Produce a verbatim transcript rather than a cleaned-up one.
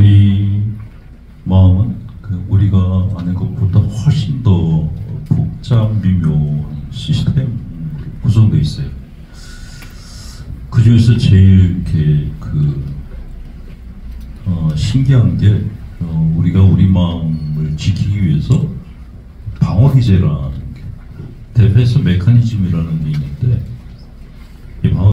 우리 마음은 그 우리가 아는 것보다 훨씬 더 복잡 미묘한 시스템 구성되어 있어요. 그 중에서 제일 이렇게 그 어, 신기한 게 어, 우리가 우리 마음을 지키기 위해서 방어 기제라는 게, 디펜스 메커니즘이라는 게 있는데,